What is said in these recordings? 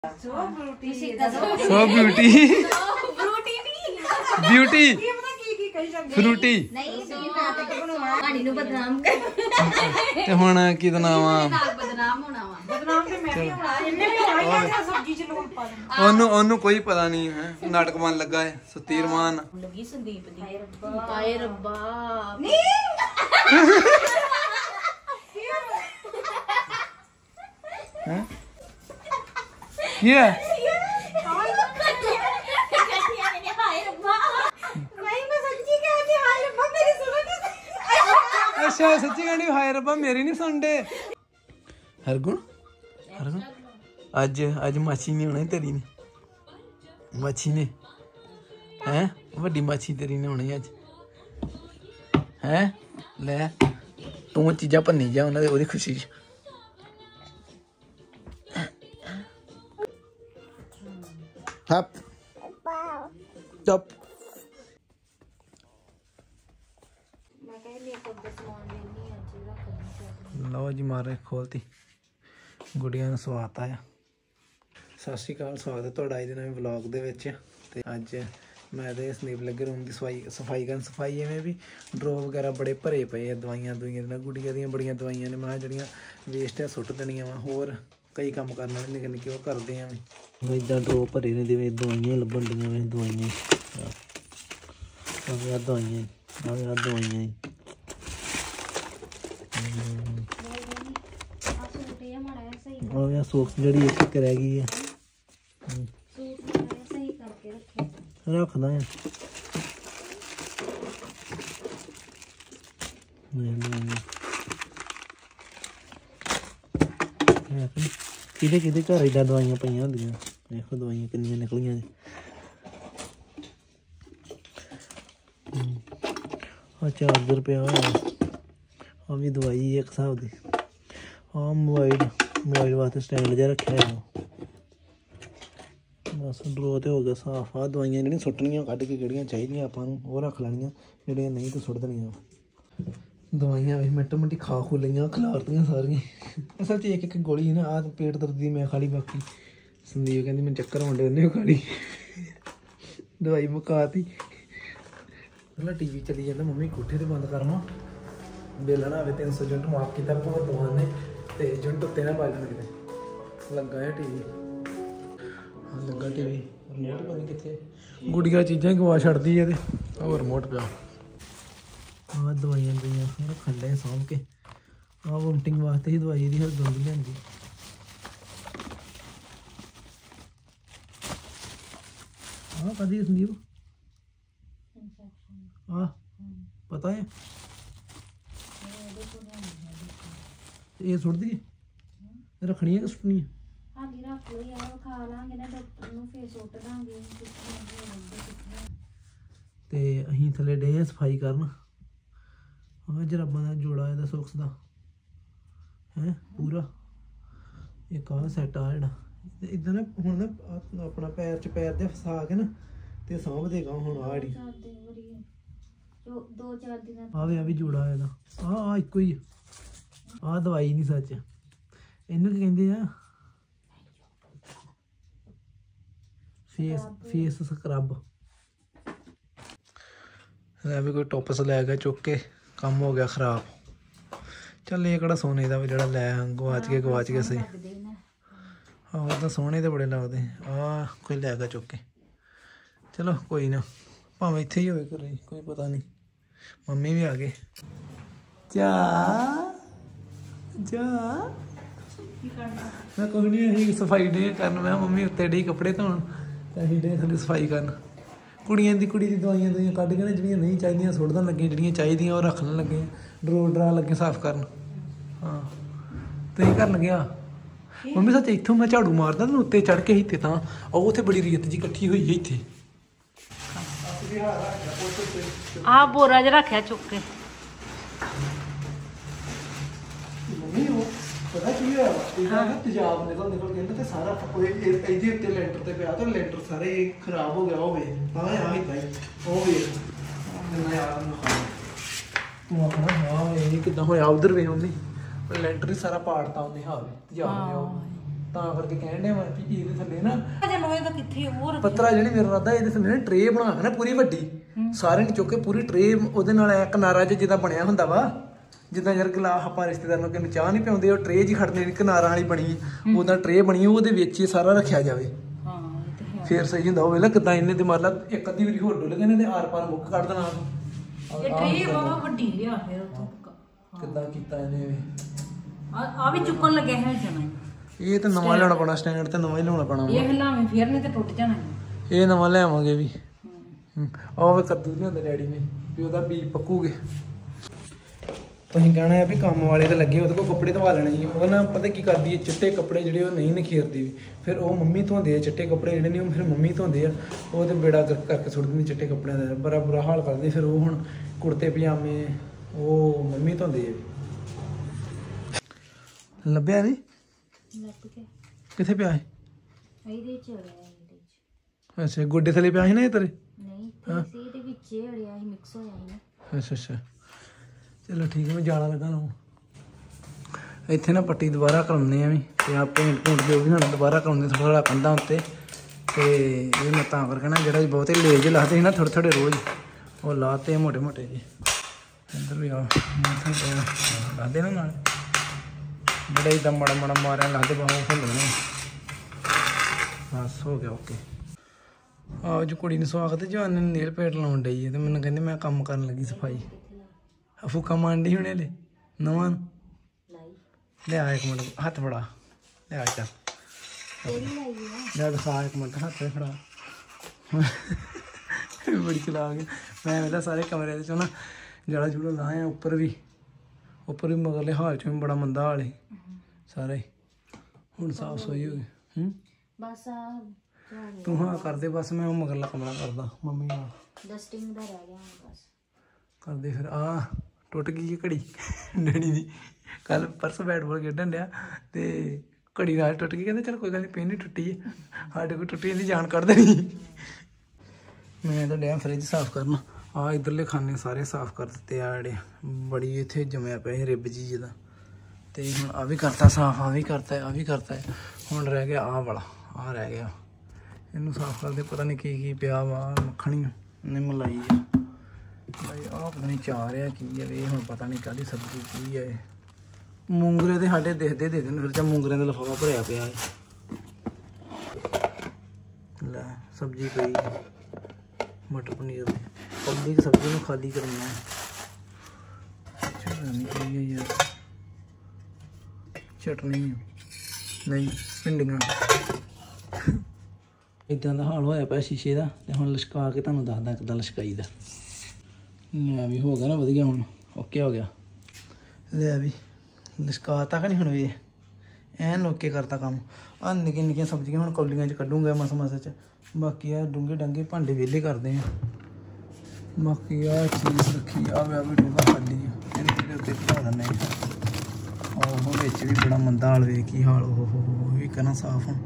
सो beauty beauty Frooti पानी नु बदनाम कर ते हुण की नाम आ बदनाम होना वा बदनाम ते मैं ही होना इन्ने भी होना सब्जी च लूण पा देना ओनू कोई पता नहीं है नाटक मान लगा है सतीरमान लगी संदीप दी हाय रब्बा हैं ये अच्छा सच्ची कहनी हाय रब्बा मेरी नहीं सुन दे हरगुण हरगुण अज माछी नहीं होनी तेरी ने माछी ने हैं वड्डी माछी तेरी ने होनी अज हैं ले तू चीज़ा भन्नी जा उन्हें ओदी खुशी चप चप लो जी मारे खोलती गुड़िया ने स्वागत आया सत श्री अकाल स्वागत है तुहाडा अज दे नवे व्लॉग दे विच ते अज मैं ते संदीप लगे रूम की सफाई करन सफाई इवें भी ड्रो वगैरह बड़े भरे पे दवाइयां दुइयां गुड़िया दियां बड़ियां दवाइयां ने मैं जड़ियां वेस्ट है सुट देनियां वा होर कई काम करने वाले निक्के निक्के वो करते हैं इदा ड्रो भरे ने जिवें दवाइयां लभन दियां दवाइयां दवाइयां और यार सोक्स जड़ी एक रह गई है रखना है किदे किदे घर इदा दवाइयां पईयां होंदियां देखो दवाइयां किन्नियां निकलियां चार्जर पे आ भी दवाई एक हिसाब की हाँ मोबाइल वास्ते स्टैंड जहा रखे है बस ड्रो तो हो गया साफ आ दवाइयां जी सुट्टनियां कढ़ के किहड़ियां चाहिए आपां नूं वो रख लैनियां जिहड़ियां नहीं तो सुट देनियां दवाइयां भी मिंटो मिंटी खा खू लईयां खलारतियां सारियां असल च एक गोली ना आ पेट दर्द दी मैं खाली बाकी संदीप कहती मैं चक्कर आउंदे उन्हें खाली दवाई मुकाती पहला टीवी चली जाता मम्मी कोठे ते बंद करना बिल ना आवे 300 यूनिट माफ किया भगवान ने तो यूनिट उत्ते ना पाई किते लगा है टीवी हाँ लगा टीवी रिमोट पता नहीं कितने गुड़िया चीज़ां गवा छड़ती है और रिमोट पिया हाँ दवाइयां दुइयां रखन डे सामभ के हाँ वोमिटिंग वास्ते ही दवाई दी हर दुंद लियांदी हाँ कदी संदीप हाँ पता है ये सुट दी रखनी है कि सुटनी है ते अहीं थले डे सफाई करन हाँ जराबां दा जोड़ा इहदा सोक्स दा है पूरा एक आ सैट आ जेह्ड़ा इदां ना हुण ना अपना पैर च पैर दे फसा के ना ते सामभ देगा हुण आ जेह्ड़ी आ भी जोड़ा इहदा आ इक्को ही आ दवाई नहीं सच इनू की कहंदे आ फेस स्क्रब भी कोई टॉपस लै गया चुक के काम हो गया खराब चल ये कड़ा सोने का भी जो लै गवाच के सही हाँ तो सोने तो बड़े लगते कोई लै गया चुक के चलो कोई ना भावें इत्थे ही होवे घरे कोई पता नहीं मम्मी भी आ गए जा मैं कोई नहीं सफाई डे करन मैं मम्मी उत्ते डे कपड़े धोन असीं डे थल्ले सफाई करन कुड़ी दी दवाइयां दुइयां कढ़ के ना जिहड़ियां नहीं चाहिदियां सुट्टन लगे जिहड़ियां चाहिदियां ओह रखन लगे ड्रो ड्रा लगे साफ करन हाँ तुसीं कर लगे मम्मी सच इत्थों मैं झाड़ू मारदा ना उत्ते चढ़ के इत्थे तां ओह उत्थे बड़ी रेत जी कट्ठी होई है इत्थे आ बोरा ज रखिया चुक के पता की होया तेजाब निकल के ते सारा इहदे उत्ते लैंटर ते पिया ते लैंटर सारे खराब हो गया होवे हाँ हाँ इदां ही ओह वेख मैं यार तू आखना हाँ ये किदां होया उधर वे उन्हें लैंटर ही सारा पाड़ता उन्हें हाँ तेजाब ने ਤਾਂ ਕਰਕੇ ਕਹਿਣ ਡਿਆ ਮੈਂ ਵੀ ਇਹਦੇ ਥੱਲੇ ਨਾ ਅਜੇ ਲੋਹੇ ਦਾ ਕਿੱਥੇ ਹੋਰ ਪੱਤਰਾ ਜਿਹੜੀ ਮੇਰਾ ਰਾਦਾ ਇਹਦੇ ਥੱਲੇ ਨਾ ਟਰੇ ਬਣਾ ਕੇ ਨਾ ਪੂਰੀ ਵੱਡੀ ਸਾਰੇ ਨੇ ਚੁੱਕ ਕੇ ਪੂਰੀ ਟਰੇ ਉਹਦੇ ਨਾਲ ਇੱਕ ਕਿਨਾਰਾ ਜਿੱਦਾਂ ਬਣਿਆ ਹੁੰਦਾ ਵਾ ਜਿੱਦਾਂ ਯਾਰ ਗਲਾਸ ਆਪਾਂ ਰਿਸ਼ਤੇਦਾਰਾਂ ਨੂੰ ਕਿੰਨੇ ਚਾਹ ਨਹੀਂ ਪਿਆਉਂਦੇ ਉਹ ਟਰੇ ਜੀ ਖੜਦੇ ਨੇ ਕਿਨਾਰਾਂ ਵਾਲੀ ਬਣੀ ਉਹਦਾ ਟਰੇ ਬਣੀ ਉਹਦੇ ਵਿੱਚ ਹੀ ਸਾਰਾ ਰੱਖਿਆ ਜਾਵੇ ਹਾਂ ਇਹ ਤੇ ਹੈ ਫੇਰ ਸਹੀ ਹੁੰਦਾ ਉਹ ਵੇਲਾ ਕਿਦਾਂ ਇਹਨੇ ਤੇ ਮੰਨ ਲਾ ਇੱਕ ਅੱਧੀ ਵਾਰੀ ਹੋਰ ਡੁੱਲ ਗਏ ਨੇ ਤੇ ਆਰ ਪਾਰ ਮੁੱਕ ਕੱਢ ਦੇਣਾ ਇਹ ਟ੍ਰੇ ਬਹੁਤ ਵੱਡੀ ਲਿਆ ਫਿਰ ਉੱਥੋਂ ਕਿੱਦਾਂ ਕੀਤਾ ਇਹਨੇ ਆ ਵੀ ਚੁੱਕਣ ਲੱਗਿਆ ਹੈ ਜਣਾ ਇਹ ਤਾਂ ਨਵਾਂ ਲਿਆਉਣਾ ਪੈਣਾ ਸਟੈਂਡਰਡ ਤੇ ਨਵਾਂ ਹੀ ਲਿਆਉਣਾ ਪੈਣਾ ਇਹ ਹਿਲਾਵੇਂ ਫੇਰ ਨਹੀਂ ਤੇ ਟੁੱਟ ਜਾਣਾ ਇਹ ਨਵਾਂ ਲਿਆਵਾਂਗੇ ਵੀ ਆਹ ਵੇ ਕੱਦੂ ਨਹੀਂ ਹੁੰਦਾ ਡੈਡੀ ਨੇ ਵੀ ਉਹਦਾ ਬੀਜ ਪੱਕੂਗੇ ਤੁਸੀਂ ਕਹਿਣਾ ਹੈ ਵੀ ਕੰਮ ਵਾਲੇ ਤੇ ਲੱਗੇ ਉਹਦੇ ਕੋਲ ਕੱਪੜੇ ਧਵਾ ਲੈਣੇ ਜੀ ਉਹ ਨਾ ਪਤਾ ਕੀ ਕਰਦੀ ਹੈ ਚਿੱਟੇ ਕੱਪੜੇ ਜਿਹੜੇ ਉਹ ਨਹੀਂ ਨਖੇਰਦੀ ਵੀ ਫਿਰ ਉਹ ਮੰਮੀ ਧੋਂਦੇ ਆ ਚਿੱਟੇ ਕੱਪੜੇ ਜਿਹੜੇ ਨੇ ਉਹ ਫਿਰ ਮੰਮੀ ਧੋਂਦੇ ਆ ਉਹ ਤੇ ਬੇੜਾ ਕਰਕੇ ਸੁੱਟ ਦਿੰਦੀ ਚਿੱਟੇ ਕੱਪੜਿਆਂ ਦਾ ਬੜਾ ਬੁਰਾ ਹਾਲ ਕਰਦੇ ਫਿਰ ਉਹ ਹੁਣ ਕੁੜਤੇ ਪਜਾਮੇ ਉਹ ਮੰਮੀ ਧੋਂਦੇ ਆ ਲੱਭਿਆ ਨਹੀਂ ਕਿੱਥੇ ਪਿਆ ਹੈ ਇਹਦੇ ਚ ਅੜਿਆ ਇਹਦੇ ਚ ਅੱਛਾ ਗੋਡੇ ਥੱਲੇ ਪਿਆ ਸੀ ਨਾ ਇਹ ਤੇਰੇ ਨਹੀਂ ਤੇ ਇਹਦੇ ਵਿੱਚ ਹੀ ਅੜਿਆ ਸੀ ਮਿਕਸ ਹੋਇਆ ਸੀ ਨਾ ਅੱਛਾ ਅੱਛਾ ਚਲੋ ਠੀਕ ਹੈ ਮੈਂ ਜਾਲਾ ਲਗਾ ਲਵਾਂ ਇੱਥੇ ਨਾ ਪੱਟੀ ਦੁਬਾਰਾ ਕਰਾਉਂਦੇ ਆ ਵੀ ਤੇ ਆ ਪੇਂਟ ਜੋ ਵੀ ਹੁਣ ਦੁਬਾਰਾ ਕਰਾਉਂਦੇ ਥੋੜਾ ਕੰਧਾਂ ਉੱਤੇ ਤੇ ਇਹ ਮੈਂ ਤਾਂ ਕਰਕੇ ਨਾ ਜਿਹੜਾ ਬਹੁਤੇ ਲੇਜ ਲਾਤੇ ਸੀ ਨਾ ਥੋੜੇ ਥੋੜੇ ਰੋਜ਼ ਉਹ ਲਾਤੇ ਮੋਟੇ ਮੋਟੇ ਜੀ ਇੱਧਰ ਵੀ ਆ ਲਾਦੇ ਨਾ ਨਾਲ ਬੜਾ ਹੀ ਦਮ ਮੜਾ ਮੜਾ ਮਾਰਿਆ ਲਾਦੇ ਬਾਹਰ ਫੁੱਲ ਨੇ ਬਸ ਹੋ ਗਿਆ ਓਕੇ ਆਹ ਜੋ ਕੁੜੀ ਨੂੰ ਸਵਾਗਤ ਜਵਾਨ ਨੇ ਨੇਲ ਪੇਂਟ ਲਾਉਣ ਡਈ ਹੈ ਤੇ ਮੈਨੂੰ ਕਹਿੰਦੇ ਮੈਂ ਕੰਮ ਕਰਨ ਲੱਗੀ ਸਫਾਈ ਫੂਕਾ ਮਾਂਡੀ ਹੁਣੇ ਲੈ ਨਵਾਂ ਲਿਆ ਇੱਕ ਮਿੰਟ ਹੱਥ ਫੜਾ ਲਿਆ ਚੱਲ ਲੈ ਦਿਖਾ ਇੱਕ ਮਿੰਟ ਹੱਥ ਫੜਾ ਬੜੀ ਚਲਾ ਗਿਆ ਮੈਂ ਵੇਲਾ ਸਾਰੇ ਕਮਰੇ ਦੇ ਚੋਂ ਨਾ ਜੜਾ ਜੂੜਾ ਲਾਇਆ ਉੱਪਰ ਵੀ ਮਗਰਲੇ ਹਾਲ ਚ ਵੀ ਬੜਾ ਮੰਦਾ ਹਾਲ ਸੀ ਸਾਰੇ ਹੁਣ ਸਾਫ ਸੋਈ ਹੋ ਗਈ ਬਸ ਤੂੰ ਹਾਂ ਕਰਦੇ ਬਸ ਮੈਂ ਉਹ ਮਗਰਲਾ ਕਮਰਾ ਕਰਦਾ ਮੰਮੀ ਨਾਲ ਡਸਟਿੰਗ ਦਾ ਰਹਿ ਗਿਆ ਹੁਣ ਬਸ ਕਰਦੇ ਫਿਰ ਆ ਟੁੱਟ ਗਈ ਘੜੀ ਡੈਡੀ ਦੀ ਕੱਲ ਪਰਸੋਂ ਬੈਟਬਾਲ ਖੇਡਣ ਡਿਆ ਤੇ ਘੜੀ ਨਾਲ ਟੁੱਟ ਗਈ ਕਹਿੰਦੇ ਚਲ ਕੋਈ ਗੱਲ ਨਹੀਂ ਪੇਨ ਹੀ ਟੁੱਟੀ ਹੈ ਸਾਡੇ ਕੋਲ ਟੁੱਟੀ ਇਹਦੀ ਜਾਨ ਕੱਢ ਦੇਣੀ ਮੈਂ ਤਾਂ ਡਿਆ ਫਰਿੱਜ ਸਾਫ਼ ਕਰਨਾ ਆ ਇਧਰਲੇ ਖਾਨੇ ਸਾਰੇ ਸਾਫ਼ ਕਰ ਦਿੱਤੇ ਆ ਜਿਹੜੇ ਬੜੀ ਇੱਥੇ ਜਮਿਆ ਪਿਆ ਸੀ ਰਿਬ ਜੀ ਜਿਹਦਾ ਤੇ ਹੁਣ ਆ ਵੀ ਕਰਤਾ ਸਾਫ਼ ਆ ਵੀ ਕਰਤਾ ਹੁਣ ਰਹਿ ਗਿਆ ਆਹ ਵਾਲਾ ਆ ਰਹਿ ਗਿਆ ਇਹਨੂੰ ਸਾਫ਼ ਕਰਦੇ ਪਤਾ ਨਹੀਂ ਕੀ ਪਿਆ ਵਾ ਮੱਖਣੀ ਨੇ ਮਲਾਈ ਆ ਭਾਈ ਆਹ ਪਤਾ ਨਹੀਂ ਚਾਹ ਰਿਹਾ ਕੀ ਹੈ ਇਹ ਹੁਣ ਪਤਾ ਨਹੀਂ ਕਾਹਦੀ ਸਬਜ਼ੀ ਕੀ ਹੈ ਮੂੰਗਰੇ ਤੇ ਸਾਡੇ ਦੇਖਦੇ ਦੇ ਦੇਣ ਫਿਰ ਤਾਂ ਮੂੰਗਰਿਆਂ ਦਾ ਲਿਫਾਫਾ ਭਰਿਆ ਪਿਆ ਹੈ ਲੈ ਸਬਜ਼ੀ ਪਈ ਮਟਰ ਪਨੀਰ ਦੀ ਪੱਲੀ ਦੀ ਸਬਜ਼ੀ ਨੂੰ ਖਾਲੀ ਕਰਨਾ ਚਟਨੀ ਕੀ ਹੈ ਯਾਰ ਚਟਨੀ ਨਹੀਂ ਪਿੰਡੀਆਂ ਇਦਾਂ ਦਾ ਹਾਲ ਹੋਇਆ ਪਿਆ ਸ਼ੀਸ਼ੇ ਦਾ ਤੇ ਹੁਣ ਲਸ਼ਕਾ ਕੇ ਤੁਹਾਨੂੰ ਦੱਸਦਾ ਕਿੱਦਾਂ ਲਸ਼ਕਾਈਦਾ ਲੈ ਵੀ ਹੋ ਗਿਆ ਨਾ ਵਧੀਆ ਹੁਣ ਓਕੇ ਹੋ ਗਿਆ ਲੈ ਵੀ ਲਸ਼ਕਾ ਤਾਂ ਨਹੀਂ ਹੁਣ ਵੀ ਐਨ ਓਕੇ ਕਰਤਾ ਕੰਮ ਆ ਨਿੱਕੀਆਂ ਨਿੱਕੀਆਂ ਸਬਜ਼ੀਆਂ ਹੁਣ ਕੌਲੀਆਂ 'ਚ ਕੱਢੂੰਗਾ ਮਸ 'ਚ ਬਾਕੀ ਆ ਡੂੰਘੇ ਡੰਗੇ ਭਾਂਡੇ ਵਿਹਲੇ ਕਰਦੇ ਆ ਬਾਕੀ ਆ ਚੀਜ਼ ਰੱਖੀ ਆ ਵੀ ਡੂੰਘਾ ਖਾਲੀ ਆ ਇਹਦੇ ਉੱਤੇ ਧਾ ਦਿੰਦੇ ਆ ਉਹ ਵਿੱਚ ਵੀ ਬੜਾ ਮੰਦਾ ਹਾਲ ਵੇ ਕੀ ਹਾਲ ਉਹ ਵੀ ਕਰਨਾ ਸਾਫ਼ ਹੁਣ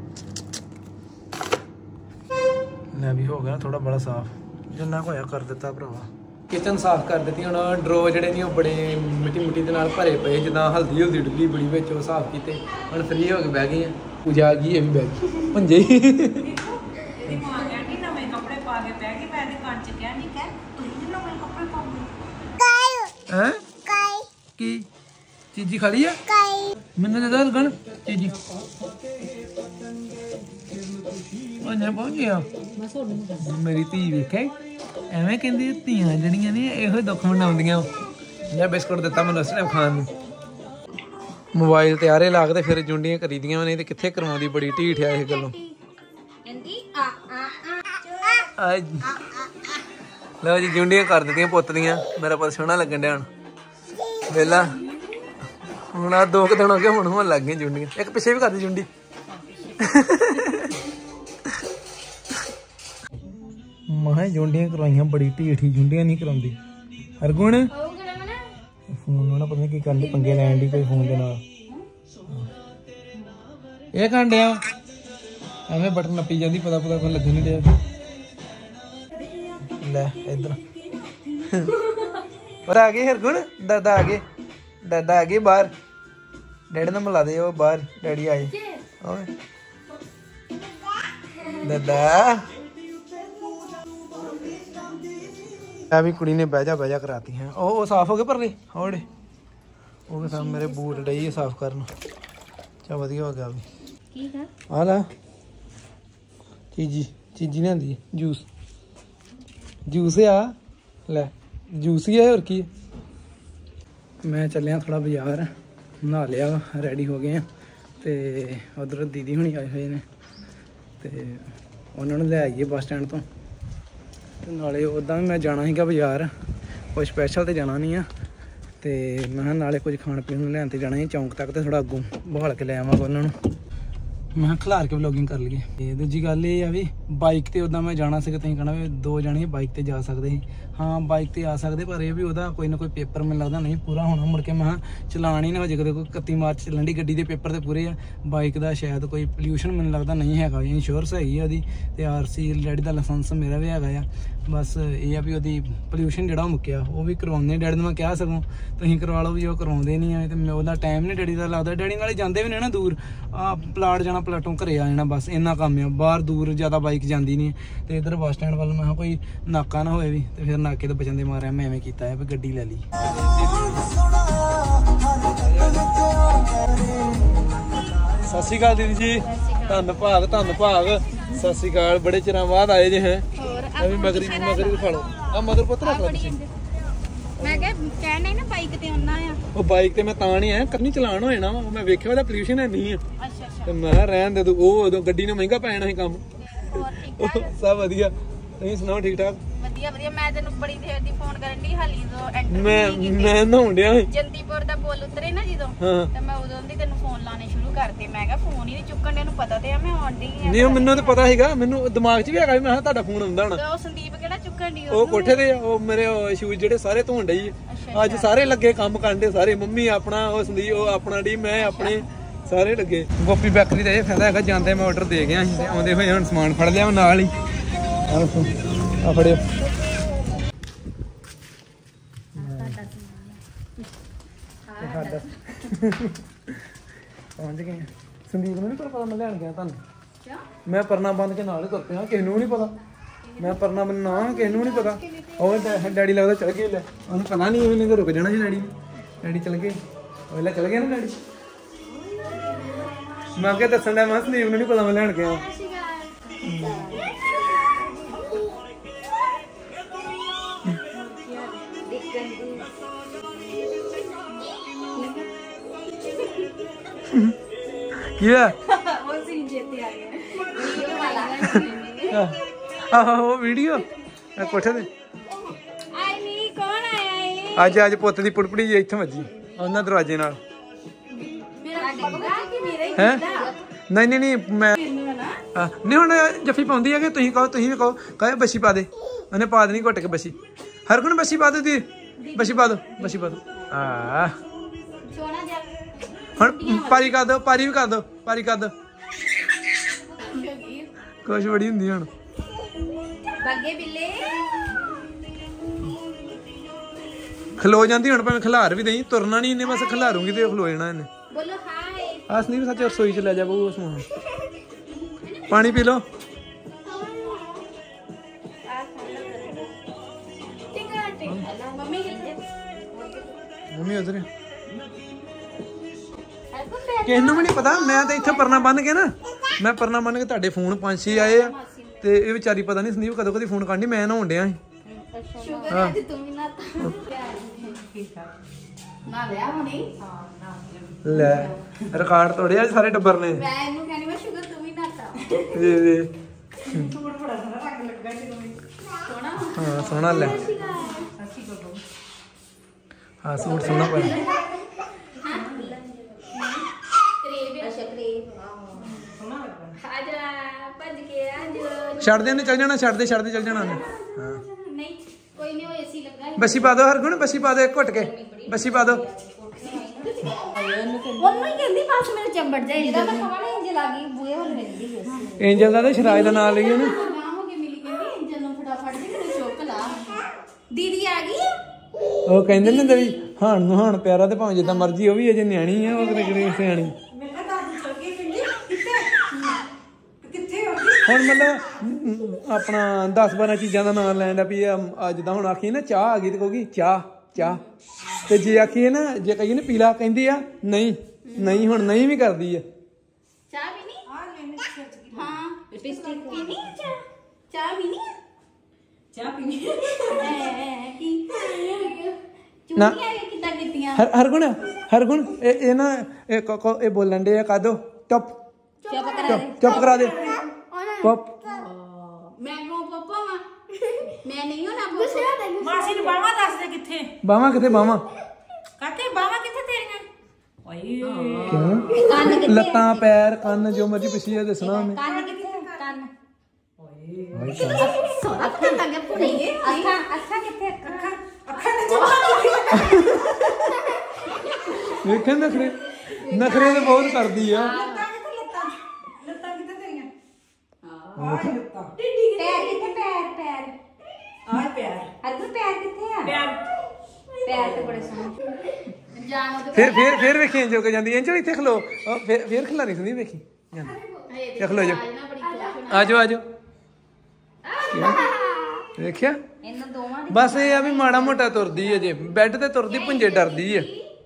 ਲੈ ਵੀ ਹੋ ਗਿਆ ਥੋੜਾ ਬੜਾ ਸਾਫ਼ ਜਿੰਨਾ ਕੁ ਹੋਇਆ ਕਰ ਦਿੱਤਾ ਭਰਾਵਾ ਕਿਚਨ ਸਾਫ਼ ਕਰ ਦਿੱਤੀ ਹੁਣ ਡਰੋ ਜਿਹੜੇ ਨੇ ਉਹ ਬੜੇ ਮਿੱਟੀ ਦੇ ਨਾਲ ਭਰੇ ਪਏ ਜਿੱਦਾਂ ਹਲਦੀ ਡੁੱਲੀ ਬੜੀ ਵਿੱਚ ਉਹ ਸਾਫ਼ ਕੀਤੇ ਹੁਣ ਫ੍ਰੀ ਹੋ ਕੇ ਬਹਿ ਗਏ ਆ ਪੂਜਾ ਆ ਗਈ ਇਹ ਵੀ ਬਹਿ ਗਈ ਭੰਜੇ ਇਹਦੀ ਮਾਂ ਕਹਿੰਦੀ ਨਵੇਂ ਕੱਪੜੇ ਪਾ ਕੇ ਬਹਿ ਗਈ ਮੈਂ ਤੇ ਕੰਨ ਚ ਕਹਿੰਦੀ ਕਹਿ ਤੁਸੀਂ ਨਵੇਂ ਕੱਪੜੇ ਪਾਉਂਦੇ ਹੈ ਕੀ ਚੀਜ਼ੀ ਖਾ ਲਈ ਆ ਮੈਨੂੰ ਦੇ ਦੋ ਗਣ ਚੀਜ਼ੀ ਉਹਨੇ ਪਹੁੰਚਿਆ ਮੇਰੀ ਧੀ ਵੇਖੇ ਐਵੇਂ ਕਹਿੰਦੀ ਧੀਆਂ ਜਿਹੜੀਆਂ ਨੇ ਇਹੋ ਦੁੱਖ ਮਨਾਉਂਦੀਆਂ ਮੈਂ ਬਿਸਕੁਟ ਦਿੱਤਾ ਮੈਨੂੰ ਉਸ ਟਾਈਮ ਖਾਣ ਨੂੰ ਮੋਬਾਈਲ ਤੇ ਆਰੇ ਲਾ ਕੇ ਫਿਰ ਜੁੰਡੀਆਂ ਕਰੀਦੀਆਂ ਨਹੀਂ ਤੇ ਕਿੱਥੇ ਕਰਵਾਉਂਦੀ ਬੜੀ ਢੀਠ ਆ ਇਹ ਗੱਲੋਂ ਲਓ ਜੀ ਜੁੰਡੀਆਂ ਕਰ ਦਿੱਤੀਆਂ ਪੁੱਤ ਦੀਆਂ ਮੇਰਾ ਪੁੱਤ ਸੋਹਣਾ ਲੱਗਣ ਡਿਆ ਹੁਣ ਵੇਲਾ ਹੁਣ ਆ 2 ਦਿਨ ਹੋ ਗਏ ਹੁਣ ਹੋਣ ਲੱਗ ਗਈਆਂ ਜੁੰਡੀਆਂ ਇੱਕ ਪਿੱਛੇ ਵੀ ਕਰਦੀ ਜੁੰਡੀ ਮਾਂ ਜੁੰਡੀਆਂ ਕਰਵਾਈਆਂ ਬੜੀ ਢੀਠੀ ਜੁੰਡੀਆਂ ਨਹੀਂ ਕਰਾਉਂਦੀ ਹਰਗੁਣ ਫੋਨ ਨਾ ਪਤਾ ਨਹੀਂ ਕੀ ਕਰਨ ਦੀ ਪੰਗੇ ਲੈਣ ਦੀ ਕੋਈ ਫੋਨ ਦੇ ਨਾਲ ਇਹ ਕਰਨ ਡਿਆ ਐਵੇਂ ਬਟਨ ਨੱਪੀ ਜਾਂਦੀ ਪਤਾ ਕੋਈ ਲੱਗ ਨਹੀਂ ਰਿਹਾ ਲੈ ਇੱਧਰ ਪਰ ਆ ਗਏ ਹਰਗੁਣ ਦਾਦਾ ਆ ਗਏ ਬਾਹਰ ਡੈਡੀ ਨਾਲ ਮਿਲਾ ਦੇ ਉਹ ਬਾਹਰ ਡੈਡੀ ਆਏ ਓਏ ਦਾਦਾ ਆ ਵੀ ਕੁੜੀ ਨੇ ਬਹਿ ਜਾ ਕਰਾਤੀ ਹੈ। ਉਹ ਸਾਫ਼ ਹੋ ਗਏ ਪਰਲੇ ਹੋੜੇ ਉਹ ਕੇ ਸਾਹਮਣੇ ਮੇਰੇ ਬੂਟ ਡਈ ਸਾਫ਼ ਕਰਨ। ਚਾ ਵਧੀਆ ਹੋ ਗਿਆ ਵੀ ਕੀ ਹੈ ਆ ਲੈ ਚੀਜੀ ਲਿਆਂਦੀ ਜੂਸ ਆ ਲੈ ਜੂਸ ਹੀ ਆ ਹੋਰ ਕੀ। ਮੈਂ ਚੱਲਿਆ ਥੋੜਾ ਬਾਜ਼ਾਰ ਨਹਾ ਲਿਆ ਰੈਡੀ ਹੋ ਗਏ ਆ ਤੇ ਉਧਰ ਦੀਦੀ ਹੁਣੀ ਆਏ ਹੋਏ ਨੇ ਤੇ ਉਹਨਾਂ ਨੂੰ ਲੈ ਆਈਏ ਬੱਸ ਸਟੈਂਡ ਤੋਂ। ਤੇ ਨਾਲੇ ਉੱਦਾਂ ਵੀ ਮੈਂ ਜਾਣਾ ਸੀਗਾ ਬਾਜ਼ਾਰ ਕੋਈ ਸਪੈਸ਼ਲ ਤੇ ਜਾਣਾ ਨਹੀਂ ਆ ਤੇ ਮੈਂ ਕਿਹਾ ਨਾਲੇ ਕੁਝ ਖਾਣ ਪੀਣ ਨੂੰ ਲੈਣ ਤੇ ਜਾਣਾ ਸੀ ਚੌਂਕ ਤੱਕ ਤੇ ਥੋੜਾ ਅੱਗੋਂ ਬਹਾਲ ਕੇ ਲੈ ਆਵਾਂਗਾ ਉਹਨਾਂ ਨੂੰ। ਮੈਂ ਕਿਹਾ ਖਿਲਾਰ ਕੇ ਵਲੋਗਿੰਗ ਕਰ ਲਈਏ। ਤੇ ਦੂਜੀ ਗੱਲ ਇਹ ਆ ਵੀ ਬਾਈਕ ਤੇ ਉੱਦਾਂ ਮੈਂ ਜਾਣਾ ਸੀਗਾ ਤੁਸੀਂ ਕਹਿਣਾ ਵੀ 2 ਜਾਣੇ ਬਾਈਕ ਤੇ ਜਾ ਸਕਦੇ ਸੀ। ਹਾਂ ਬਾਈਕ ਤੇ ਆ ਸਕਦੇ ਪਰ ਇਹ ਵੀ ਉਹਦਾ ਕੋਈ ਨਾ ਕੋਈ ਪੇਪਰ ਮੈਨੂੰ ਲੱਗਦਾ ਨਹੀਂ ਪੂਰਾ ਹੋਣਾ। ਮੁੜ ਕੇ ਮੈਂ ਚਲਾਨ ਹੀ ਨਾ ਹੋ ਜੇ ਕਦੇ ਕੋਈ 31 ਮਾਰਚ ਚੱਲਣ ਦੀ ਗੱਡੀ ਦੇ ਪੇਪਰ ਤੇ ਪੂਰੇ ਆ। ਬਾਈਕ ਦਾ ਸ਼ਾਇਦ ਕੋਈ ਪੋਲਿਊਸ਼ਨ ਮੈਨੂੰ ਲੱਗਦਾ ਨਹੀਂ ਹੈਗਾ। ਇੰਸ਼ੋਰੈਂਸ ਹੈਗੀ ਆ ਉਹਦੀ ਤੇ ਆਰਸੀ ਡੈਡੀ ਦਾ ਲਾਇਸੈਂਸ ਮੇਰਾ ਵੀ ਹੈਗਾ ਆ। ਬਸ ਇਹ ਆ ਵੀ ਉਹਦੀ ਪੋਲਿਊਸ਼ਨ ਜਿਹੜਾ ਉਹ ਮੁੱਕਿਆ ਉਹ ਵੀ ਕਰਵਾਉਂਦੇ ਡੈਡੀ ਨੂੰ ਮੈਂ ਕਿਹਾ ਸਗੋਂ ਤੁਸੀਂ ਕਰਵਾ ਲਓ ਵੀ ਉਹ ਕਰਵਾਉਂਦੇ ਨਹੀਂ ਆ। ਤੇ ਮੈਂ ਉਹਦਾ ਟਾਈਮ ਨਹੀਂ ਡੈਡੀ ਦਾ ਲੱਗਦਾ। ਡੈਡੀ ਨਾਲ ਜਾਂਦੇ ਵੀ ਨੇ ਨਾ ਦੂਰ ਆ ਪਲਾਟ ਜਾਣਾ ਪਲਾਟੋਂ ਘਰੇ ਆ ਜਾਣਾ ਬਸ ਇੰਨਾ ਕੰਮ ਆ। ਬਾਹਰ ਦੂਰ ਜ਼ਿਆਦਾ ਬਾਈਕ ਜਾਂਦੀ ਨਹੀਂ ਤੇ ਇੱਧਰ ਬੱਸ ਸਟੈਂਡ ਵੱਲ ਮੈਂ ਕਿਹਾ ਕੋਈ ਨਾਕਾ ਨਾ ਹੋਏ ਵੀ ਤੇ ਫਿਰ ਨਾਕੇ ਤੋਂ ਬਚਣ ਦੇ ਮਾਰਿਆ ਮੈਂ ਐਵੇਂ ਕੀਤਾ ਹੈ ਵੀ ਗੱਡੀ ਲੈ ਲਈ। ਸਤਿ ਸ਼੍ਰੀ ਅਕਾਲ ਦੀਦੀ ਜੀ ਧੰਨ ਭਾਗ ਸਤਿ ਸ਼੍ਰੀ ਅਕਾਲ ਬੜੇ ਚਿਰਾਂ ਬਾਅਦ ਆਏ ਜੇ ਹੈ ਐਵੇਂ ਮਗਰੀ ਦਿਖਾ ਲਓ ਆ ਮਗਰ ਪੁੱਤ ਰੱਖ ਲਓ ਤੁਸੀਂ। ਮੈਂ ਕਹਿਣਾ ਨਾ ਬਾਈਕ ਤੇ ਆਉਣਾ ਆ। ਉਹ ਬਾਈਕ ਤੇ ਮੈਂ ਤਾਂ ਨਹੀਂ ਆਇਆ ਕਰਨੀ ਚਲਾਨ ਹੋ ਜਾਣਾ ਵਾ ਮੈਂ ਵੇਖਿਆ ਉਹਦਾ ਪੋਲਿਊਸ਼ਨ ਹੈ ਨਹੀਂ ਆ। ਅੱਛਾ ਤੇ ਮੈਂ ਰਹਿਣ ਦੇ ਤੂੰ ਉਹ ਉਦੋਂ ਗੱਡੀ ਨੂੰ ਮਹਿੰਗਾ ਪੈਣਾ ਸੀ ਕੰਮ। ਹੋਰ ਠੀਕ ਠਾਕ ਸਭ ਵਧੀਆ ਤੁਸੀਂ ਸੁਣਾਓ ਠੀਕ ਠਾਕ। ਵਧੀਆ ਮੈਂ ਤੈਨੂੰ ਬੜੀ ਦੇਰ ਦੀ ਫੋਨ ਕਰਨ ਦੀ ਹਾਲੀ ਤੋਂ ਐਂਟਰ ਮੈਂ ਨਹਾਉਣ ਡਿਆ ਸੀ ਜੰਦੀਪੁਰ ਦਾ ਪੁੱਲ ਉਤਰੇ ਨਾ ਜਦੋਂ ਹਾਂ ਤੇ ਮੈਂ ਉਦੋਂ ਦੀ ਤੈਨੂੰ ਫੋਨ ਲਾਣੇ ਸ਼ੁਰੂ ਕਰਤੇ। ਮੈਂ ਕਿਹਾ ਫੋਨ ਹੀ ਨਹੀਂ ਚੁੱਕਣ ਦੇ ਨੂੰ ਪਤਾ ਤੇ ਆ ਮੈਂ ਆਉਂਦੀ ਆ। ਨਹੀਂ ਮੈਨੂੰ ਤਾਂ ਪਤਾ ਸੀਗਾ ਮੈਨੂੰ ਦਿਮਾਗ 'ਚ ਵੀ ਹੈਗਾ ਮੈਂ ਕਿਹਾ ਤੁਹਾਡਾ ਫੋਨ ਆਉਂਦਾ ਹੋਣਾ। ਤੇ ਉਹ ਸੰਦੀਪ ਕਿਹੜਾ ਚੁੱਕਣ ਦੀ ਉਹ ਕੋਠੇ ਤੇ ਉਹ ਮੇਰੇ ਸ਼ੂਜ਼ ਜਿਹੜੇ ਸਾਰੇ ਧੋਣ ਡਈ ਅੱਜ ਸਾਰੇ ਲੱਗੇ ਕੰਮ ਕਰਨ ਦੇ ਸਾਰੇ ਮੰਮੀ ਆਪਣਾ ਉਹ ਸੰਦੀਪ ਉਹ ਆਪਣਾ ਡੀ ਮੈਂ ਆਪਣੇ ਸਾਰੇ ਲੱਗੇ। ਗੋਪੀ ਬੇਕਰੀ ਦਾ ਇਹ ਫਾਇਦਾ ਹੈਗਾ ਜਾਂਦੇ ਮੈਂ ਆਰਡਰ ਦੇ ਗਿਆ ਸੀ ਤੇ ਆਉਂਦੇ ਹੋਏ ਹੁਣ ਸਮਾਨ ਫੜ ਲਿਆ ਨਾਲ ਹੀ ਆ ਫੜਿਓ। ਪਹੁੰਚ ਗਏ ਸੰਦੀਪ ਨੂੰ ਨਹੀਂ ਪਤਾ ਮੈਂ ਲੈਣ ਗਿਆ ਤੁਹਾਨੂੰ ਮੈਂ ਪਰਨਾ ਬੰਦ ਕੇ ਨਾਲ ਹੀ ਤੁਰ ਪਿਆ ਕਿਸੇ ਨੂੰ ਨਹੀਂ ਪਤਾ ਮੈਂ ਪਰਨਾ ਬੰਨ ਨਾ ਕਿਸੇ ਨੂੰ ਨਹੀਂ ਪਤਾ। ਉਹ ਡੈਡੀ ਲੱਗਦਾ ਚਲ ਗਏ ਲੈ ਉਹਨੂੰ ਪਤਾ ਨਹੀਂ ਉਹਨੇ ਰੁਕ ਜਾਣਾ ਸੀ ਡੈਡੀ ਚਲ ਗਏ ਉਹ ਚਲ ਗਏ ਨਾ ਡੈਡੀ। ਮੈਂ ਅੱਗੇ ਦੱਸਣ ਦਾ ਮੈਂ ਸੰਦੀਪ ਨੂੰ ਨਹੀਂ ਪਤਾ ਮੈਂ ਲੈਣ ਗਿਆ। ਕੀ ਹੈ ਉਹ ਸੀਨ ਚੇਤੇ ਆ ਗਿਆ ਵੀਡੀਓ ਵਾਲਾ ਆਹੋ ਵੀਡੀਓ ਕੋਠੇ ਤੇ ਆਈ ਨਹੀਂ ਕੌਣ ਆਇਆ ਏ ਅੱਜ ਪੁੱਤ ਦੀ ਪੁੜਪੜੀ ਜੀ ਇੱਥੇ ਵੱਜੀ ਉਹਨਾਂ ਦਰਵਾਜ਼ੇ ਨਾਲ। ਮੇਰਾ ਡੱਬਾ ਕਿ ਮੇਰਾ ਹੀ ਹੈ ਨਹੀਂ ਮੈਂ ਨਹੀਂ ਹੁਣ ਜੱਫੀ ਪਾਉਂਦੀ ਹੈ ਕਿ ਤੁਸੀਂ ਕਹੋ ਤੁਸੀਂ ਵੀ ਕਹੇ ਬੱਸੀ ਪਾ ਦੇ ਉਹਨੇ ਪਾ ਦੇਣੀ ਘੁੱਟ ਕੇ ਬੱਸੀ ਹਰ ਕੋਈ ਬੱਸੀ ਪਾ ਦੋ ਦੀ ਬੱਸੀ ਪਾ ਦੋ ਆ ਸੋਨਾ ਜਾ ਹੁਣ ਪਾਰੀ ਕਰ ਦੋ ਪਾਰੀ ਕਰ ਦੋ ਕੁਛ ਬੜੀ ਹੁੰਦੀ ਹੁਣ ਬੱਗੇ ਬਿੱਲੇ ਖਲੋ ਜਾਂਦੀ ਹੁਣ ਭਾਵੇਂ ਖਿਲਾਰ ਵੀ ਦੇਈ ਤੁਰਨਾ ਨਹੀਂ ਇਹਨੇ ਬਸ ਖਿਲਾਰੂਗੀ ਤੇ ਖਲੋ ਜਾਣਾ ਇਹਨੇ। ਬੋਲੋ ਹਾਏ ਆਸ ਨਹੀਂ ਸੱਚ ਰਸੋਈ ਚ ਲੈ ਜਾ ਬੂ ਸਮਾਨ ਪਾਣੀ ਪੀ ਲਓ। ਮੰਮੀ ਉਧਰ ਕਿਸੇ ਨੂੰ ਵੀ ਨਹੀਂ ਪਤਾ ਮੈਂ ਤਾਂ ਇੱਥੇ ਪਰਨਾ ਬੰਨ ਕੇ ਨਾ ਮੈਂ ਪਰਨਾ ਬੰਨ ਕੇ ਤੁਹਾਡੇ ਫੋਨ 5-6 ਆਏ ਆ ਤੇ ਇਹ ਵਿਚਾਰੀ ਪਤਾ ਨਹੀਂ ਸੰਦੀਪ ਕਦੋਂ ਕਦੀ ਫੋਨ ਕਰਨੀ ਮੈਂ ਨਹਾਉਣ ਡਿਆ ਸੀ। ਸ਼ੁਕਰ ਹੈ ਤੂੰ ਵੀ ਨਾ ਲਿਆ ਹੁਣੇ ਲੈ ਰਿਕਾਰਡ ਤੋੜਿਆ ਅੱਜ ਸਾਰੇ ਟੱਬਰ ਨੇ। ਮੈਂ ਇਹਨੂੰ ਕਹਿੰਦੀ ਮੈਂ ਸ਼ੁਕਰ ਤੂੰ ਵੀ ਨਾ ਤਾ ਵੇ ਸੂਟ ਬੜਾ ਸੋਹਣਾ ਰੰਗ ਲੱਗਾ ਸੀ ਸੋਹਣਾ ਹਾਂ ਸੋਹਣਾ ਲੈ ਹਾਂ ਸੂਟ ਸੋਹਣਾ ਪਾਇਆ ਕਰੇਬ ਅੱਛਾ ਕਰੇਬ ਸੋਹਣਾ ਲੱਗਾ ਆਜਾ ਭੱਜ ਕੇ ਆਜੋ ਛੱਡ ਦੇ ਨੇ ਚੱਲ ਜਾਣਾ ਛੱਡ ਦੇ ਚੱਲ ਜਾਣਾ ਉਹਨੇ ਹਾਂ ਨਹੀਂ ਕੋਈ ਨਹੀਂ ਉਹ ਏਸੀ ਲੱਗਾ ਬੱਸੀ ਪਾ ਦੋ ਹਰ ਗੁਣ ਬੱਸੀ ਪਾ ਦੋ ਘੁੱਟ ਕੇ ਬੱਸੀ ਪਾ ਦੋ ਉਹਨੂੰ ਹੀ ਕਹਿੰਦੀ ਬਸ ਮੇਰੇ ਚੰਬੜ ਜਾ ਇਹਦਾ ਤਾਂ ਖਵਾ ਨਾ ਇੰਜ ਲੱਗੀ ਬੂਏ ਵੱਲ ਮਿਲਦੀ ਸੀ ਐਂਜਲ ਦਾ ਤੇ ਸ਼ਰਾਜ ਦਾ ਨਾਮ ਲਈਏ ਨਾ ਨਾ ਹੋ ਕੇ ਮਿਲੀ ਕਹਿੰਦੀ ਇੰਜਨ ਨੂੰ ਫਟਾਫਟ ਜੀ ਤੇ ਚੁੱਕ ਲਾ ਦੀਦੀ ਆ ਗਈ ਉਹ ਕਹਿੰਦੇ ਨੇ ਵੀ ਹਾਣ ਨੂੰ ਹਾਣ ਪਿਆਰਾ ਤੇ ਭਾਵੇਂ ਜਿੱਦਾਂ ਮਰਜੀ ਉਹ ਵੀ ਅਜੇ ਨਿਆਣੀ ਆ ਉਹ ਕਿਹੜੀ ਸਿਆਣੀ ਮੈਂ ਕਿਹਾ ਦਾਦੀ ਚਲ ਗਈ ਪਿੰਡੀ ਕਿੱਥੇ ਹੁਣ ਮਤਲਬ ਆਪਣਾ 10-12 ਚੀਜ਼ਾਂ ਦਾ ਨਾਮ ਲੈਣ ਦਾ ਵੀ ਜਿੱਦਾਂ ਹੁਣ ਆਖੀ ਨਾ ਚਾਹ ਆ ਗਈ ਤੇ ਕਹੂਗੀ ਚਾਹ ਤੇ ਜੇ ਆਖੀਏ ਨਾ ਜੇ ਕਹੀਏ ਨਾ ਪੀਲਾ ਕਹਿੰਦੀ ਆ ਨਹੀਂ ਹੁਣ ਨਹੀਂ ਵੀ ਕਰਦੀ ਆ ਚਾਹ ਵੀ ਨਹੀਂ ਹਾਂ ਲਿਪਸਟਿਕ ਵੀ ਨਹੀਂ ਚਾਹ ਵੀ ਨਹੀਂ ਚਾਹ ਪੀਣੀ ਕੀ ਚੂੜੀਆਂ ਵੀ ਕਿੱਦਾਂ ਕੀਤੀਆਂ ਹਰਗੁਣ ਇਹ ਨਾ ਇਹ ਬੋਲਣ ਦੇ ਆ ਕਾਦੋ ਚੁੱਪ ਕਰਾ ਦੇ ਪਪ ਮੈਂ ਕੋ ਪਪਾ ਮੈਂ ਨਹੀਂ ਹੋਣਾ ਪਪਾ ਮਾਸੀ ਨੂੰ ਬਾਵਾ ਦੱਸ ਦੇ ਕਿੱਥੇ ਬਾਵਾ ਕਾਕੇ ਬਾਵਾ ਕਿੱਥੇ ਤੇਰੀਆਂ ਓਏ ਕਿਉਂ ਲੱਤਾਂ ਪੈਰ ਕੰਨ ਜੋ ਮਰਜੀ ਪਿੱਛੇ ਦੱਸਣਾ ਉਹਨੇ ਕੰਨ ਕਿੱਥੇ ਕੰਨ ਅੱਖਾਂ ਤੱਕ ਪੁਣੀ ਅੱਖਾਂ ਕਿੱਥੇ ਅੱਖਾਂ ਵੇਖਣ ਨਖਰੇ ਤੇ ਬਹੁਤ ਕਰਦੀ ਆ ਲੱਤਾਂ ਕਿੱਥੇ ਤੇਰੀਆਂ ਪੈਰ ਕਿੱਥੇ ਪੈਰ ਆਹ ਪਿਆਰ ਹਰਗੁਣ ਪੈਰ ਕਿੱਥੇ ਆ ਪੈਰ ਤੇ ਬੜੇ ਸੋਹਣੇ ਜਾਨੋ ਤੇ ਫਿਰ ਵੇਖੀ ਜੋ ਕੇ ਜਾਂਦੀ ਇੰਜ ਇੱਥੇ ਖਲੋ ਫਿਰ ਖਿਲਾਰੀ ਸੁਣੀ ਵੇਖੀ ਖਲੋ ਜਾ ਆਜੋ ਵੇਖਿਆ ਇਹਨਾਂ ਦੋਵਾਂ ਦੀ ਬਸ ਇਹ ਆ ਵੀ ਮਾੜਾ ਮੋਟਾ ਤੁਰਦੀ ਹੈ ਜੇ ਬੈੱਡ ਤੇ ਤੁਰਦੀ ਪੁੰਜੇ ਡਰਦੀ ਹੈ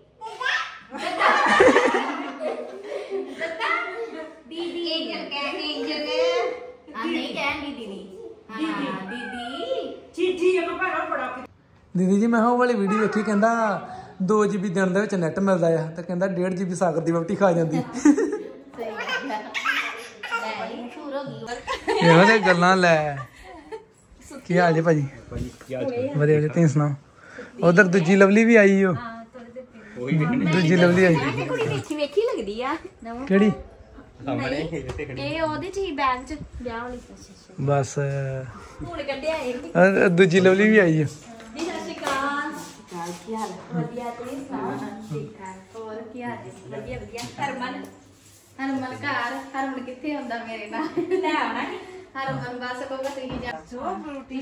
ਦੀਦੀ ਇੰਜਲ ਕਹਿੰਦੀ ਇੰਜਲ ਆ ਨਹੀਂ ਕਹਿੰਦੀ ਦੀਦੀ ਹਾਂ ਦੀਦੀ ਚੀਠੀ ਇਹ ਭੈਣਾ ਬੜਾ ਦੀਦੀ ਜੀ ਮੈਂ ਉਹ ਵਾਲੀ ਵੀਡੀਓ ਵੇਖੀ ਕਹਿੰਦਾ 2 GB ਦਿਨ ਦੇ ਵਿੱਚ ਨੈਟ ਮਿਲਦਾ ਆ ਤੇ ਕਹਿੰਦਾ 1.5 GB ਸਾਗਰ ਦੀ ਵਹੁਟੀ ਖਾ ਜਾਂਦੀ ਸਹੀ ਗੱਲ ਹੈ ਲੈ ਮਸ਼ਹੂਰ ਹੋ ਗਈ ਇਹੋ ਤੇ ਗੱਲਾਂ ਲੈ ਕੀ ਹਾਲ ਜੀ ਭਾਜੀ ਵਧੀਆ ਤੁਸੀਂ ਸੁਣਾਓ ਉਧਰ ਦੂਜੀ ਲਵਲੀ ਵੀ ਆਈ ਓ ਦੂਜੀ ਲਵਲੀ ਆਈ ਕੁੜੀ ਵੇਖੀ ਲੱਗਦੀ ਆ ਕਿਹੜੀ ਇਹ ਉਹਦੇ ਚ ਹੀ ਬੈਗ ਚ ਵਿਆਹ ਵਾਲੀ ਬਸ ਹੁਣ ਕੱਢਿਆ ਇਹ ਦੂਜੀ ਲਵਲੀ ਵੀ ਆਈ ਓ ਜੀ ਸਤਿ ਸ਼੍ਰੀ ਅਕਾਲ ਕੀ ਹਾਲ ਵਧੀਆ ਤੁਸੀਂ ਸੁਣਾਓ ਠੀਕ ਠਾਕ ਹੋਰ ਕੀ ਹਾਲ ਹੈ ਵਧੀਆ ਹਰਮਨ ਘਰ ਕਿੱਥੇ ਹੁੰਦਾ ਮੇਰੇ ਨਾਲ ਲੈ ਆਉਣਾ ਹਰਮਨ ਬਸ ਕਹੂਗਾ ਤੁਸੀਂ ਜਾ ਸੋ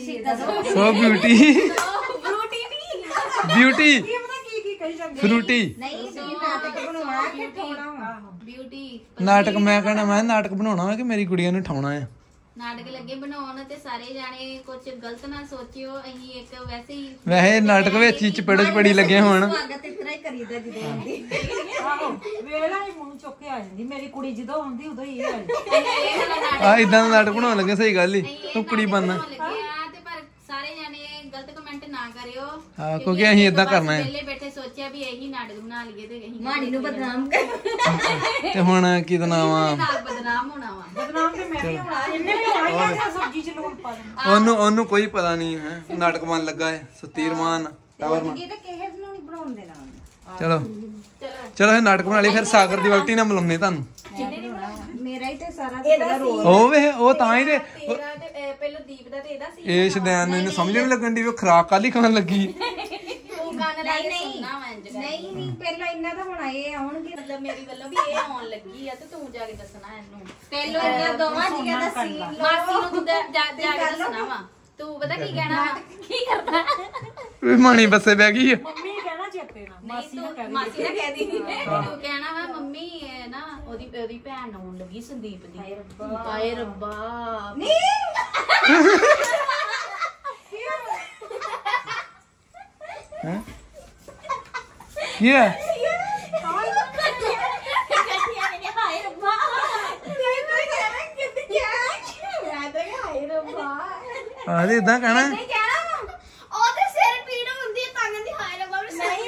ਬਿਊਟੀ ਕੀ ਕਹੀ ਜਾਂਦੀ ਫਰੂਟੀ ਨਹੀਂ ਤੁਸੀਂ ਨਾਟਕ ਬਣਾਉਣਾ ਕਿ ਠਾਉਣਾ ਬਿਊਟੀ ਨਾਟਕ ਮੈਂ ਕਹਿਣਾ ਮੈਂ ਨਾਟਕ ਬਣਾਉਣਾ ਵਾ ਕਿ ਮੇਰੀ ਕੁੜੀਆਂ ਨੂੰ ਠਾਉਣਾ ਆ ਨਾਟਕ ਲੱਗੇ ਬਣਾਉਣ ਤੇ ਸਾਰੇ ਜਾਣੇ ਕੁਝ ਗਲਤ ਨਾ ਸੋਚਿਓ ਅਸੀਂ ਇੱਕ ਵੈਸੇ ਨਾਟਕ ਵਿੱਚ ਹੀ ਚਪੜੀ ਲੱਗੇ ਹੋਣ ਸਵਾਗਤ ਇਸ ਤਰ੍ਹਾਂ ਹੀ ਕਰੀਦਾ ਜਦੋਂ ਆਉਂਦੀ ਆਹੋ ਵੇਲਾ ਹੀ ਮੂੰਹ ਚੁੱਕ ਕੇ ਆ ਜਾਂਦੀ ਮੇਰੀ ਕੁੜੀ ਜਦੋਂ ਆਉਂਦੀ ਉਦੋਂ ਹੀ ਇਹ ਆ ਜਾਂਦੀ ਆ ਇਦਾਂ ਦਾ ਨਾਟਕ ਬਣਾਉਣ ਲੱਗੇ ਸਹੀ ਗੱਲ ਹੀ ਤੂੰ ਕੁੜੀ ਬਣਨਾ ਤੇ ਪਰ ਸਾਰੇ ਜਾਣੇ ਗਲਤ ਕਮੈਂਟ ਨਾ ਕਰਿਓ ਹਾਂ ਕਿਉਂਕਿ ਅਸੀਂ ਇਦਾਂ ਕਰਨਾ ਹੈ ਪਹਿਲੇ ਬੈਠੇ ਸੋਚਿਆ ਵੀ ਇਹੀ ਨਾਟਕ ਬਣਾ ਲਈਏ ਤੇ ਅਸੀਂ ਮਾਣੀ ਨੂੰ ਬਦਨਾਮ ਕਰ ਤੇ ਹੁਣ ਕੀ ਦਾ ਨਾਮ ਆ ਬਦਨਾਮ ਹੋਣਾ ਵਾ ਬਦਨਾਮ ਤੇ ਮੈਂ ਵੀ ਹੋਣਾ ਇਹਨੇ ਵੀ ਹੋਣਾ ਹੀ ਸਬਜ਼ੀ ਚ ਲੂਣ ਪਾ ਦੇਣਾ ਉਹਨੂੰ ਕੋਈ ਪਤਾ ਨਹੀਂ ਹੈ ਨਾਟਕ ਬਣ ਲੱਗਾ ਹੈ ਸਤੀਰਮਾਨ ਟਾਵਰਮਾਨ ਇਹ ਤਾਂ ਕਿਸੇ ਨੂੰ ਨਹੀਂ ਬਣਾਉਣ ਦੇਣਾ ਚਲੋ ਇਹ ਨਾਟਕ ਬਣਾ ਲਈ ਫਿਰ ਸਾਗਰ ਦੀ ਵਹੁਟੀ ਨਾਲ ਮਿਲਾਉਂਦੇ ਤੁਹਾਨੂੰ ਮੇਰਾ ਹੀ ਤੇ ਸਾਰਾ ਰੋਲ ਉਹ ਤਾਂ ਹੀ ਤੇ ਤੇਰਾ ਤੇ ਪਹਿਲਾਂ ਦੀਪ ਦਾ ਤੇ ਇਹਦਾ ਸੀ ਇਹ ਸ਼ਦੈਨ ਨੂੰ ਇਹਨੂੰ ਸਮਝ ਨਹੀਂ ਲੱਗਣ ਦੀ ਉਹ ਖਰਾਕ ਕਾਲੀ ਖਾਣ ਲੱਗੀ ਤੂੰ ਗਾਣਾ ਲਾ ਕੇ ਸੁਣਨਾ ਵਾ ਇੰਜ ਨਹੀਂ ਪਹਿਲਾਂ ਇੰਨਾ ਤਾਂ ਹੁਣ ਇਹ ਆਉਣਗੇ ਮਤਲਬ ਮੇਰੀ ਵੱਲੋਂ ਵੀ ਇਹ ਆਉਣ ਲੱਗੀ ਆ ਤੇ ਤੂੰ ਜਾ ਕੇ ਦੱਸਣਾ ਇਹਨੂੰ ਪਹਿਲਾਂ ਇਹਨਾਂ ਦੋਵਾਂ ਜੀਆਂ ਦਾ ਸੀਨ ਮਾਸੀ ਨੂੰ ਤੂੰ ਜਾ ਕੇ ਦੱਸਣਾ ਵਾ ਤੂੰ ਪਤਾ ਕੀ ਕਹਿਣਾ ਵਾ ਕੀ ਕਰਨਾ ਮਾਣੀ ਬੱਸੇ ਬਹਿ ਗਈ ਮੰਮੀ ਕਹਿਣਾ ਚੇਤੇ ਨਾਲ ਮਾਸੀ ਨਾ ਕਹਿਦੀ ਤੂੰ ਕਹਿਣਾ ਵਾ ਮੰਮੀ ਨਾ ਉਹਦੀ ਭੈਣ ਆਉਣ ਲੱਗੀ ਸੰਦੀਪ ਦੀ ਹਾਏ ਰੱਬਾ ਨਹੀਂ ਹੈ ਕੀ ਹੈ ਹਾਏ ਰੱਬਾ ਆਹ ਇਦਾਂ ਕਹਿਣਾ ਉਹਦੇ ਸਿਰ ਪੀੜ ਹੁੰਦੀ ਹੈ ਤਾਂ ਕਹਿੰਦੀ ਹਾਏ ਰੱਬਾ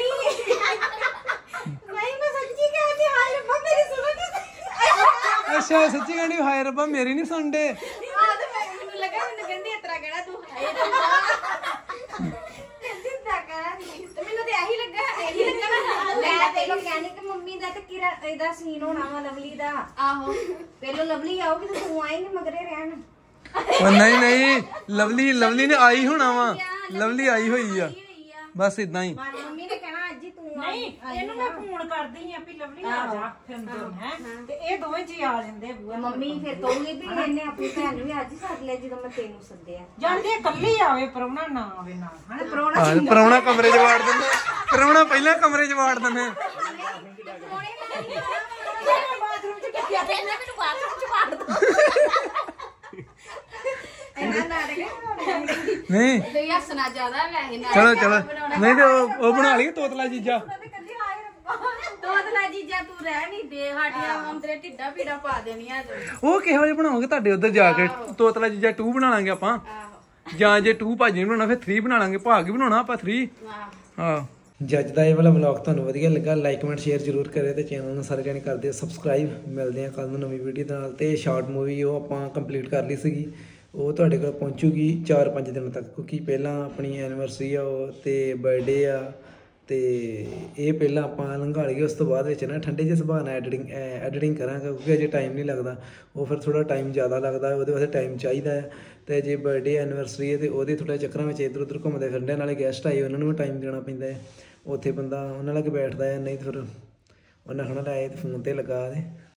ਨਹੀਂ ਮੈਂ ਸੱਚੀ ਕਹਿੰਦੀ ਹਾਏ ਰੱਬਾ ਮੇਰੀ ਸੁਣੋ ਅੱਛਾ ਸੱਚੀ ਕਹਿੰਦੀ ਹਾਏ ਰੱਬਾ ਮੇਰੀ ਨਹੀਂ ਸੁਣਦੇ ਆ ਤੇ ਮੈਨੂੰ ਲੱਗਾ ਮੈਨੂੰ ਕਹਿੰਦੀ ਇਤਰਾ ਕਹਿਣਾ ਤੂੰ ਹਾਏ ਰੱਬਾ ਕਹਿੰਦੀ ਤਾਂ ਕਹਿਣਾ ਤੇ ਮੈਨੂੰ ਤੇ ਇਹੀ ਲੱਗਾ ਮੈਂ ਤੈਨੂੰ ਕਹਿੰਦੀ ਕਿ ਮੰਮੀ ਦਾ ਤੇ ਕਿਰਾ ਇਹਦਾ ਸੀਨ ਹੋਣਾ ਵਾ ਲਵਲੀ ਦਾ ਆਹੋ ਪਹਿਲਾਂ ਲਵਲੀ ਆਉਗੀ ਤੇ ਤੂੰ ਆਏਂਗੀ ਮਗਰੇ ਰਹਿਣ ਉਹ ਨਹੀਂ ਲਵਲੀ ਨੇ ਆਈ ਹੋਣਾ ਵਾ ਲਵਲੀ ਆਈ ਹੋਈ ਆ ਬਸ ਇਦਾਂ ਹੀ ਮੰਮੀ ਨੇ ਕਹਿਣਾ ਅੱਜ ਹੀ ਤੂੰ ਨਹੀਂ ਇਹਨੂੰ ਮੈਂ ਫੋਨ ਕਰਦੀ ਆ ਵੀ ਲਵਲੀ ਆ ਜਾ ਫਿਰ ਅੰਦਰ ਹੈ ਤੇ ਇਹ ਦੋਵੇਂ ਜੀ ਆ ਜਾਂਦੇ ਬੂਆ ਮੰਮੀ ਫਿਰ ਕਹੂਗੀ ਵੀ ਇਹਨੇ ਆਪਣੀ ਭੈਣ ਨੂੰ ਵੀ ਅੱਜ ਹੀ ਸੱਦ ਲਿਆ ਜਦੋਂ ਮੈਂ ਤੈਨੂੰ ਸੱਦਿਆ ਜਾਂਦੇ ਇਕੱਲੀ ਆਵੇ ਪਰਉਣਾ ਨਾ ਆਵੇ ਨਾਲ ਹਾਂ ਪ੍ਰਾਹੁਣਾ ਕਮਰੇ 'ਚ ਵਾੜ ਦਿੰਦੇ ਪ੍ਰਾਹੁਣਾ ਪਹਿਲਾਂ ਕਮਰੇ 'ਚ ਵਾੜ ਦਿੰਦੇ ਬਾਥਰੂਮ ਚ ਟੱਕਿਆ ਤੇ ਮੈਨੂੰ ਬਾਥਰੂਮ ਚ ਵਾੜ ਦੋ ਨਹੀਂ ਤੁਸੀਂ ਹੱਸਣਾ ਜ਼ਿਆਦਾ ਵੈਸੇ ਨਾ ਚਲੋ ਚਲੋ ਨਹੀਂ ਤੇ ਉਹ ਬਣਾ ਲਈ ਤੋਤਲਾ ਜੀਜਾ ਤੋਤਲਾ ਜੀਜਾ ਤੂੰ ਰਹਿ ਨਹੀਂ ਦੇ ਸਾਡੀਆਂ ਅੰਦਰੇ ਢਿੱਡਾ ਪੀੜਾ ਪਾ ਦੇਣੀਆਂ ਤੂੰ ਉਹ ਕਿਹੋ ਜਿਹੇ ਬਣਾਓਗੇ ਤੁਹਾਡੇ ਉੱਧਰ ਜਾ ਕੇ ਤੋਤਲਾ ਜੀਜਾ 2 ਬਣਾ ਲਾਂਗੇ ਆਪਾਂ ਜਾਂ ਜੇ 2 ਭਾਜੀ ਬਣਾਉਣਾ ਫਿਰ 3 ਬਣਾ ਲਾਂਗੇ ਭਾਗ ਹੀ ਬਣਾਉਣਾ ਆਪਾਂ 3 ਹਾਂ ਜੱਜ ਦਾ ਇਹ ਵਾਲਾ ਵਲੌਗ ਤੁਹਾਨੂੰ ਵਧੀਆ ਲੱਗਾ ਲਾਈਕ ਕਮੈਂਟ ਸ਼ੇਅਰ ਜ਼ਰੂਰ ਕਰਿਓ ਤੇ ਚੈਨਲ ਨੂੰ ਸਾਰੇ ਜਣੇ ਕਰਦੇ ਸਬਸਕ੍ਰਾਈਬ ਮਿਲਦੇ ਆ ਕੱਲ ਨੂੰ ਨਵੀਂ ਵੀਡੀਓ ਦੇ ਨਾਲ ਤੇ ਸ਼ਾਰਟ ਮੂਵੀ ਉਹ ਆਪਾਂ ਕੰਪਲੀਟ ਕਰ ਲਈ ਸੀਗੀ ਉਹ ਤੁਹਾਡੇ ਕੋਲ ਪਹੁੰਚੂਗੀ 4-5 ਦਿਨ ਤੱਕ ਕਿਉਂਕਿ ਪਹਿਲਾਂ ਆਪਣੀ ਐਨੀਵਰਸਰੀ ਆ ਉਹ ਤੇ ਬਰਥਡੇ ਆ ਤੇ ਇਹ ਪਹਿਲਾਂ ਆਪਾਂ ਲੰਘਾ ਲਈਏ ਉਸ ਤੋਂ ਬਾਅਦ ਵਿੱਚ ਨਾ ਠੰਡੇ ਜਿਹੇ ਸੁਭਾਅ ਨਾਲ ਐਡੀਟਿੰਗ ਕਰਾਂਗੇ ਕਿਉਂਕਿ ਅਜੇ ਟਾਈਮ ਨਹੀਂ ਲੱਗਦਾ ਉਹ ਫਿਰ ਥੋੜਾ ਟਾਈਮ ਜ਼ਿਆਦਾ ਲੱਗਦਾ ਉਹਦੇ ਵਾਸਤੇ ਟਾਈਮ ਚਾਹੀਦਾ ਹੈ ਤੇ ਜੇ ਬਰਥਡੇ ਐਨੀਵਰਸਰੀ ਹੈ ਤੇ ਉਹਦੇ ਥੋੜਾ ਚੱਕਰਾਂ ਵਿੱਚ ਇੱਧਰ ਉੱਧਰ ਘੁੰਮਦੇ ਫਿਰਦੇ ਨਾਲੇ ਗੈਸਟ ਆਏ ਉਹਨਾਂ ਨੂੰ ਵੀ ਟਾਈਮ ਦੇਣਾ ਪੈਂਦਾ ਹੈ ਉੱਥੇ ਬੰਦਾ ਉਹਨਾਂ ਲੱਗੇ ਬੈਠਦਾ ਹੈ ਨਹੀਂ ਫਿਰ ਉਹਨਾਂ ਖਣਾ ਲਾਏ ਤੇ ਫੋਨ ਤੇ ਲੱਗਾ ਤੇ